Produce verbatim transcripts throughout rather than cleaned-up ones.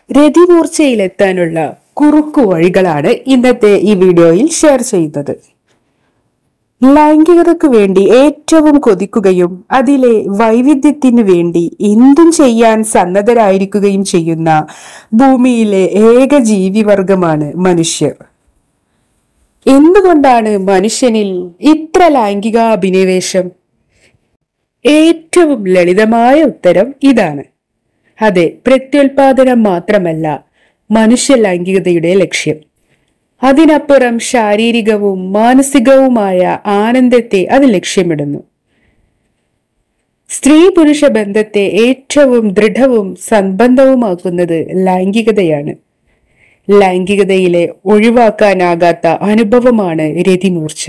രതിമൂർച്ചയിലെത്താനുള്ള കുറുക്കു വഴികളാണ് ഇന്നത്തെ ഈ വീഡിയോയിൽ ഷെയർ ചെയ്യുന്നത്. ലൈംഗികതയ്ക്ക് വേണ്ടി ഏറ്റവും കൊതിക്കുകയും അതിലെ വൈവിധ്യത്തിനു വേണ്ടി എന്തും ചെയ്യാൻ സന്നദ്ധരായിരിക്കുകയും ചെയ്യുന്ന ഭൂമിയിലെ ഏക ജീവിവർഗമാണ് മനുഷ്യർ. എന്തുകൊണ്ടാണ് മനുഷ്യനിൽ ഇത്ര ലൈംഗിക അഭിനിവേശം? ഏറ്റവും ലളിതമായ ഉത്തരം ഇതാണ്. അതെ, പ്രത്യുൽപാദനം മാത്രമല്ല മനുഷ്യ ലൈംഗികതയുടെ ലക്ഷ്യം. അതിനപ്പുറം ശാരീരികവും മാനസികവുമായ ആനന്ദത്തെ അത് ലക്ഷ്യമിടുന്നു. സ്ത്രീ പുരുഷ ബന്ധത്തെ ഏറ്റവും ദൃഢവും സംബന്ധവുമാക്കുന്നത് ലൈംഗികതയാണ്. ലൈംഗികതയിലെ ഒഴിവാക്കാനാകാത്ത അനുഭവമാണ് രതിമൂർച്ച.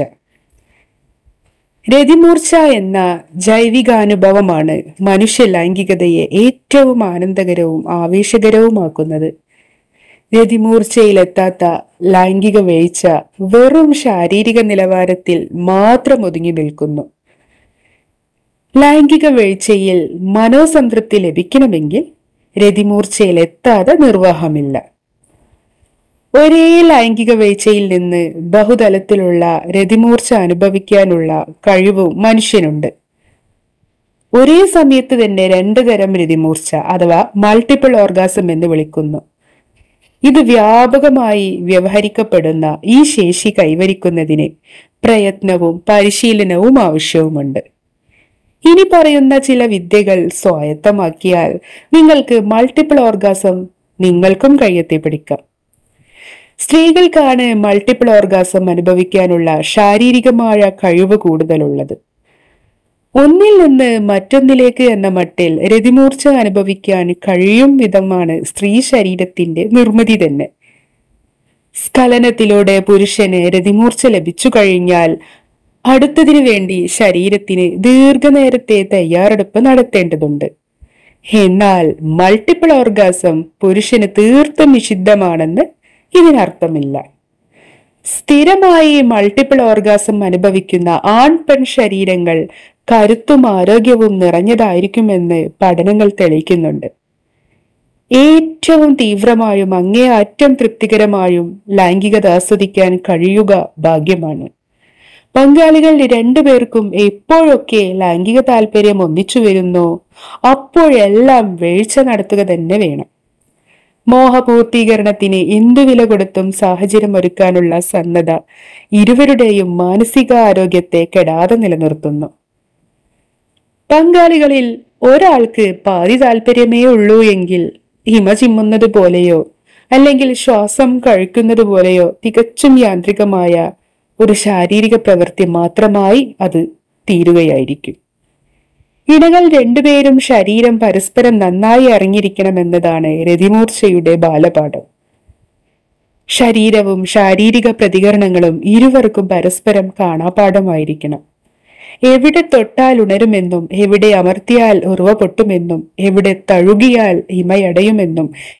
രതിമൂർച്ച എന്ന ജൈവികാനുഭവമാണ് മനുഷ്യ ലൈംഗികതയെ ഏറ്റവും ആനന്ദകരവും ആവേശകരവുമാക്കുന്നത്. രതിമൂർച്ചയിലെത്താത്ത ലൈംഗിക വീഴ്ച വെറും ശാരീരിക നിലവാരത്തിൽ മാത്രം ഒതുങ്ങി നിൽക്കുന്നു. ലൈംഗിക വീഴ്ചയിൽ മനോസംതൃപ്തി ലഭിക്കണമെങ്കിൽ രതിമൂർച്ചയിലെത്താതെ നിർവാഹമില്ല. ഒരേ ലൈംഗിക വീഴ്ചയിൽ നിന്ന് ബഹുതലത്തിലുള്ള രതിമൂർച്ച അനുഭവിക്കാനുള്ള കഴിവും മനുഷ്യനുണ്ട്. ഒരേ സമയത്ത് തന്നെ രണ്ടു തരം രതിമൂർച്ച അഥവാ മൾട്ടിപ്പിൾ ഓർഗാസം എന്ന് വിളിക്കുന്നു. ഇത് വ്യാപകമായി വ്യവഹരിക്കപ്പെടുന്ന ഈ ശേഷി കൈവരിക്കുന്നതിന് പ്രയത്നവും പരിശീലനവും ആവശ്യവുമുണ്ട്. ഇനി പറയുന്ന ചില വിദ്യകൾ സ്വായത്തമാക്കിയാൽ നിങ്ങൾക്ക് മൾട്ടിപ്പിൾ ഓർഗാസം നിങ്ങൾക്കും കയ്യെത്തി പിടിക്കാം. സ്ത്രീകൾക്കാണ് മൾട്ടിപ്പിൾ ഓർഗാസം അനുഭവിക്കാനുള്ള ശാരീരികമായ കഴിവ് കൂടുതലുള്ളത്. ഒന്നിൽ നിന്ന് മറ്റൊന്നിലേക്ക് എന്ന മട്ടിൽ രതിമൂർച്ച അനുഭവിക്കാൻ കഴിയും വിധമാണ് സ്ത്രീ ശരീരത്തിന്റെ നിർമ്മിതി തന്നെ. സ്ഖലനത്തിലൂടെ പുരുഷന് രതിമൂർച്ച ലഭിച്ചു കഴിഞ്ഞാൽ അടുത്തതിനു വേണ്ടി ശരീരത്തിന് ദീർഘനേരത്തെ തയ്യാറെടുപ്പ് നടത്തേണ്ടതുണ്ട്. എന്നാൽ മൾട്ടിപ്പിൾ ഓർഗാസം പുരുഷന് തീർത്തും നിഷിദ്ധമാണെന്ന് ഇതിനർത്ഥമില്ല. സ്ഥിരമായി മൾട്ടിപ്പിൾ ഓർഗാസം അനുഭവിക്കുന്ന ആൺ പെൺ ശരീരങ്ങൾ കരുത്തും ആരോഗ്യവും നിറഞ്ഞതായിരിക്കുമെന്ന് പഠനങ്ങൾ തെളിയിക്കുന്നുണ്ട്. ഏറ്റവും തീവ്രമായും അങ്ങേയറ്റം തൃപ്തികരമായും ലൈംഗികത ആസ്വദിക്കാൻ കഴിയുക ഭാഗ്യമാണ്. പങ്കാളികൾ രണ്ടുപേർക്കും എപ്പോഴൊക്കെ ലൈംഗിക താല്പര്യം ഒന്നിച്ചു വരുന്നോ അപ്പോഴെല്ലാം വീഴ്ച നടത്തുക തന്നെ വേണം. മോഹപൂർത്തീകരണത്തിന് എന്തു വില കൊടുത്തും സാഹചര്യം ഒരുക്കാനുള്ള സന്നദ്ധ ഇരുവരുടെയും മാനസിക ആരോഗ്യത്തെ കെടാതെ നിലനിർത്തുന്നു. പങ്കാളികളിൽ ഒരാൾക്ക് പാതി താല്പര്യമേ ഉള്ളൂ എങ്കിൽ ഹിമ ചിമ്മുന്നത് പോലെയോ അല്ലെങ്കിൽ ശ്വാസം കഴിക്കുന്നത് പോലെയോ തികച്ചും യാന്ത്രികമായ ഒരു ശാരീരിക പ്രവൃത്തി മാത്രമായി അത് തീരുകയായിരിക്കും. ഇണകൾ രണ്ടുപേരും ശരീരം പരസ്പരം നന്നായി അറിഞ്ഞിരിക്കണമെന്നതാണ് രതിമൂർച്ചയുടെ ബാലപാഠം. ശരീരവും ശാരീരിക പ്രതികരണങ്ങളും ഇരുവർക്കും പരസ്പരം കാണാപാഠമായിരിക്കണം. എവിടെ തൊട്ടാൽ ഉണരുമെന്നും എവിടെ അമർത്തിയാൽ ഉറവ പൊട്ടുമെന്നും എവിടെ തഴുകിയാൽ ഹിമയടയുമെന്നും